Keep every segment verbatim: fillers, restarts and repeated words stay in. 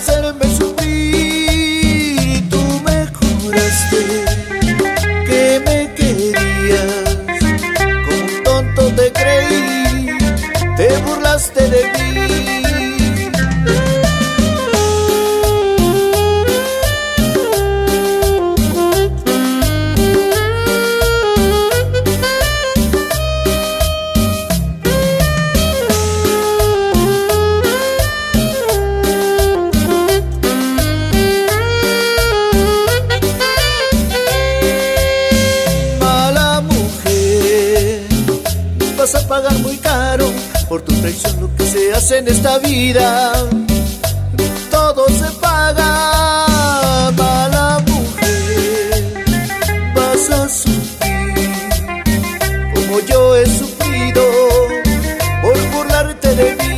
hacerme sufrir. Tú me juraste que me querías, como un tonto te creí, te burlaste de mí. Vas a pagar muy caro por tu traición. Lo que se hace en esta vida, todo se paga. Mala mujer, vas a sufrir como yo he sufrido por burlarte de mí.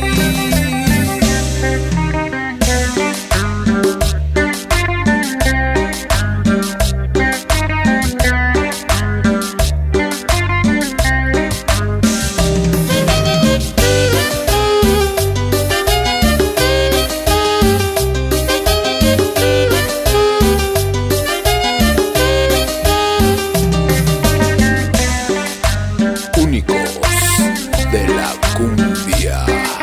De la cumbia.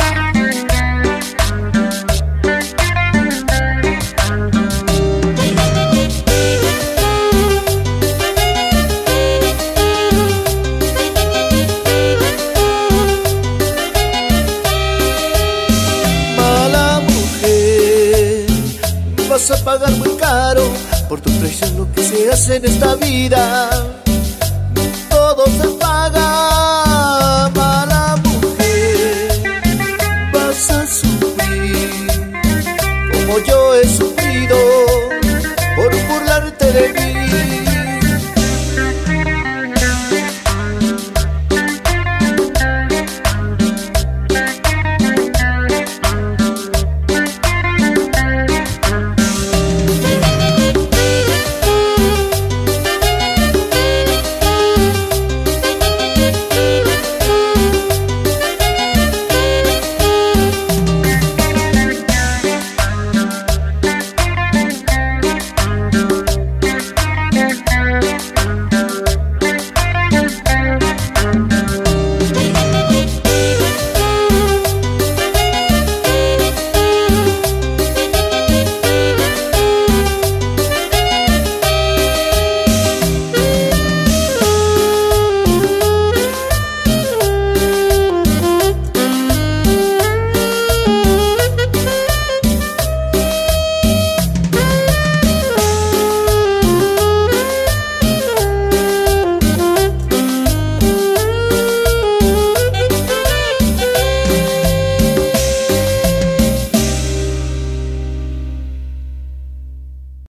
Mala mujer, vas a pagar muy caro por tu traición. Lo que se hace en esta vida, todo se paga.